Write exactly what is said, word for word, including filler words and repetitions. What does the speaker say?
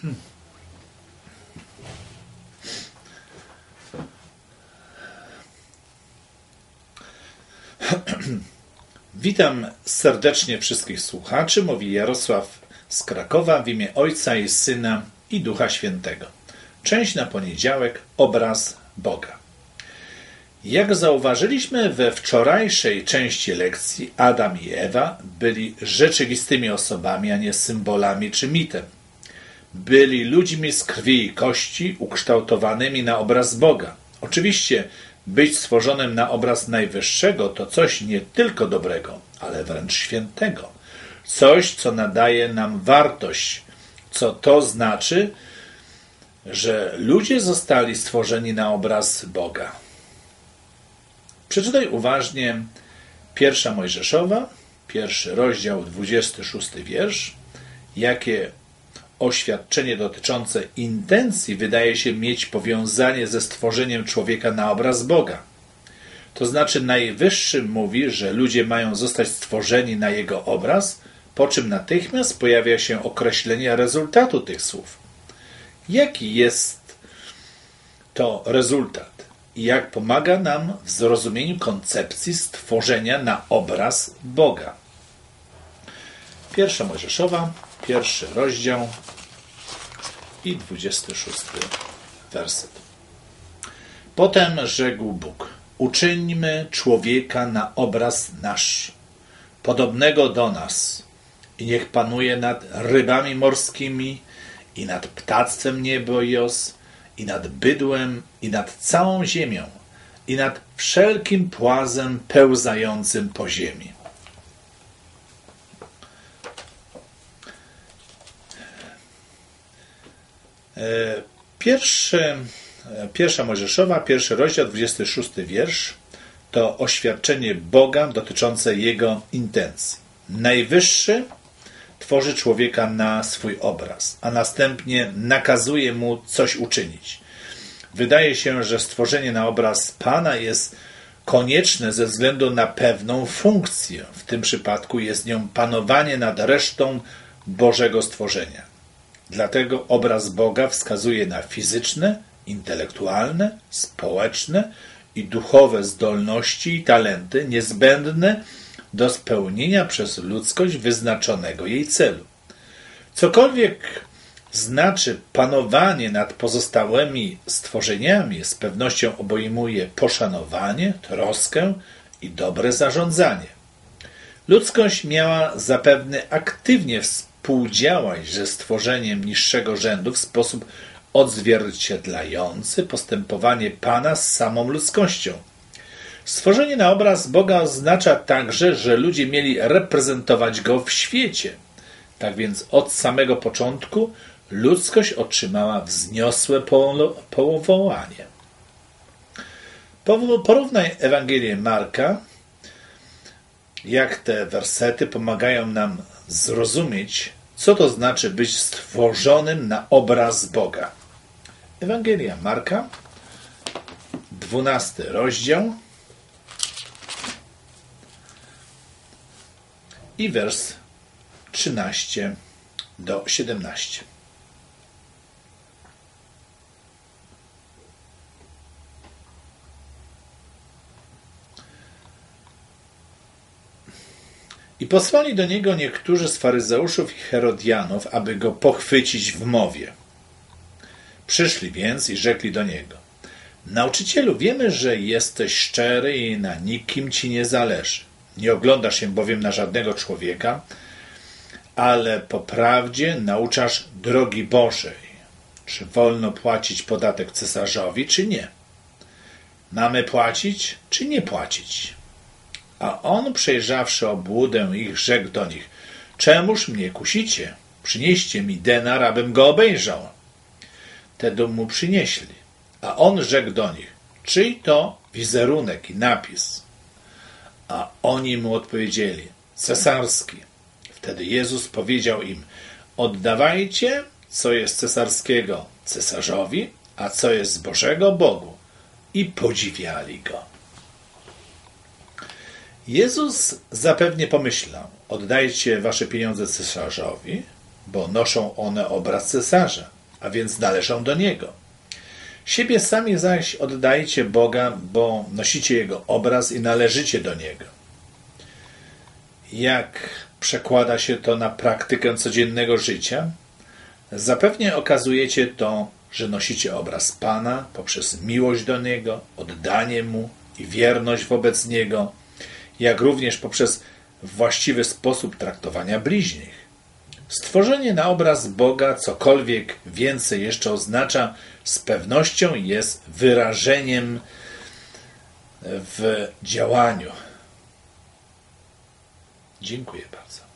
Witam serdecznie wszystkich słuchaczy. Mówi Jarosław z Krakowa w imię Ojca i Syna i Ducha Świętego. Część na poniedziałek. Obraz Boga. Jak zauważyliśmy we wczorajszej części lekcji, Adam i Ewa byli rzeczywistymi osobami, a nie symbolami czy mitem. Byli ludźmi z krwi i kości, ukształtowanymi na obraz Boga. Oczywiście być stworzonym na obraz Najwyższego to coś nie tylko dobrego, ale wręcz świętego. Coś, co nadaje nam wartość, co to znaczy, że ludzie zostali stworzeni na obraz Boga. Przeczytaj uważnie pierwsza Mojżeszowa, pierwszy rozdział, dwudziesty szósty wiersz. Jakie oświadczenie dotyczące intencji wydaje się mieć powiązanie ze stworzeniem człowieka na obraz Boga. To znaczy Najwyższy mówi, że ludzie mają zostać stworzeni na Jego obraz, po czym natychmiast pojawia się określenie rezultatu tych słów. Jaki jest to rezultat i jak pomaga nam w zrozumieniu koncepcji stworzenia na obraz Boga? Pierwsza Mojżeszowa, pierwszy rozdział i dwudziesty szósty werset. Potem rzekł Bóg: uczyńmy człowieka na obraz nasz, podobnego do nas, i niech panuje nad rybami morskimi, i nad ptactwem niebojos, i nad bydłem, i nad całą ziemią, i nad wszelkim płazem pełzającym po ziemi. Pierwszy, pierwsza Mojżeszowa, pierwszy rozdział, dwudziesty szósty wiersz to oświadczenie Boga dotyczące Jego intencji. Najwyższy tworzy człowieka na swój obraz, a następnie nakazuje mu coś uczynić. Wydaje się, że stworzenie na obraz Pana jest konieczne ze względu na pewną funkcję. W tym przypadku jest nią panowanie nad resztą Bożego stworzenia. Dlatego obraz Boga wskazuje na fizyczne, intelektualne, społeczne i duchowe zdolności i talenty niezbędne do spełnienia przez ludzkość wyznaczonego jej celu. Cokolwiek znaczy panowanie nad pozostałymi stworzeniami, z pewnością obejmuje poszanowanie, troskę i dobre zarządzanie. Ludzkość miała zapewne aktywnie współdziałać ze stworzeniem niższego rzędu w sposób odzwierciedlający postępowanie Pana z samą ludzkością. Stworzenie na obraz Boga oznacza także, że ludzie mieli reprezentować Go w świecie. Tak więc od samego początku ludzkość otrzymała wzniosłe powołanie. Porównaj Ewangelię Marka, jak te wersety pomagają nam zrozumieć, co to znaczy być stworzonym na obraz Boga. Ewangelia Marka, dwunasty rozdział i wers trzynasty do siedemnastego. I posłali do niego niektórzy z faryzeuszów i herodianów, aby go pochwycić w mowie. Przyszli więc i rzekli do niego: nauczycielu, wiemy, że jesteś szczery i na nikim ci nie zależy. Nie oglądasz się bowiem na żadnego człowieka, ale po prawdzie nauczasz drogi Bożej. Czy wolno płacić podatek cesarzowi, czy nie? Mamy płacić, czy nie płacić? A on, przejrzawszy obłudę ich, rzekł do nich: czemuż mnie kusicie? Przynieście mi denar, abym go obejrzał. Wtedy mu przynieśli. A on rzekł do nich: czyj to wizerunek i napis? A oni mu odpowiedzieli: cesarski. Wtedy Jezus powiedział im: oddawajcie, co jest cesarskiego, cesarzowi, a co jest z Bożego, Bogu. I podziwiali go. Jezus zapewnie pomyślał: oddajcie wasze pieniądze cesarzowi, bo noszą one obraz cesarza, a więc należą do niego. Siebie sami zaś oddajcie Boga, bo nosicie Jego obraz i należycie do Niego. Jak przekłada się to na praktykę codziennego życia? Zapewne okazujecie to, że nosicie obraz Pana poprzez miłość do Niego, oddanie Mu i wierność wobec Niego, jak również poprzez właściwy sposób traktowania bliźnich. Stworzenie na obraz Boga, cokolwiek więcej jeszcze oznacza, z pewnością jest wyrażeniem w działaniu. Dziękuję bardzo.